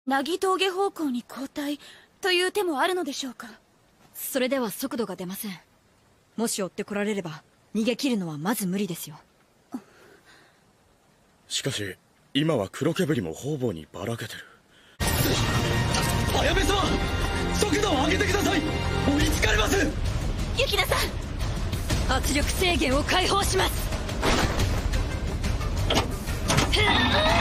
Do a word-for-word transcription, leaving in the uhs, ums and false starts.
凪峠方向に後退という手もあるのでしょうか。 それでは速度が出ません。もし追ってこられれば逃げ切るのはまず無理ですよ。 しかし今は黒煙も方々にばらけてる。 綾部様、速度を上げてください。追いつかれます。 雪菜さん、 圧力制限を解放します。